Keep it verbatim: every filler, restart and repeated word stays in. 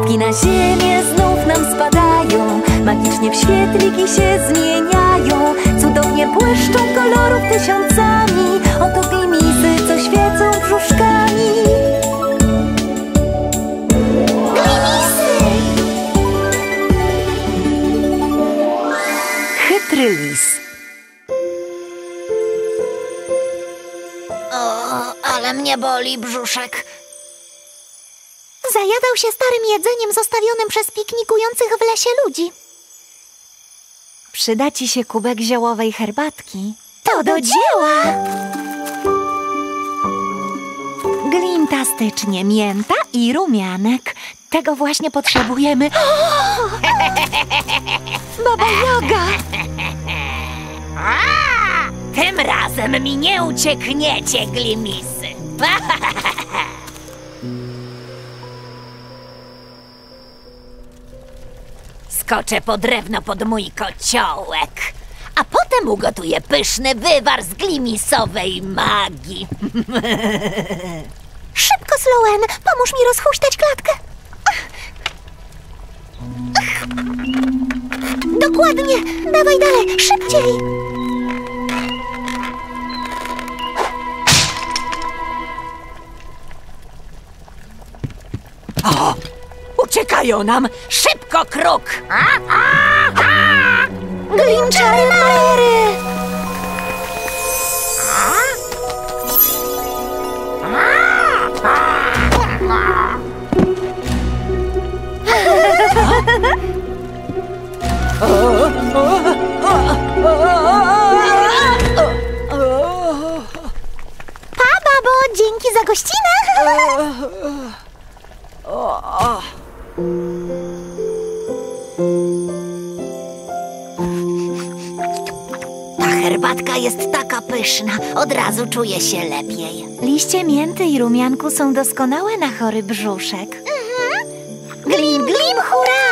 Gwiazdki na ziemię znów nam spadają, magicznie w świetliki się zmieniają, cudownie błyszczą kolorów tysiącami. Oto glimisy, co świecą brzuszkami. Glimisy! Chytry lis. O, ale mnie boli brzuszek. Zajadał się starym jedzeniem zostawionym przez piknikujących w lesie ludzi. Przyda ci się kubek ziołowej herbatki. To do dzieła! Glintastycznie mięta i rumianek. Tego właśnie potrzebujemy. Baba Jaga! A, tym razem mi nie uciekniecie, glimisy. Skoczę po drewno pod mój kociołek, a potem ugotuję pyszny wywar z glimisowej magii. Szybko, Slowen! Pomóż mi rozhuśtać klatkę! Dokładnie! Dawaj dalej! Szybciej! O! Uciekają nam! Szybko, kruk! A, a, a! Glimczary Majery! Pa, babo! Dzięki za gościnę! Ta herbatka jest taka pyszna. Od razu czuję się lepiej. Liście mięty i rumianku są doskonałe na chory brzuszek. Glim, glim, hurra!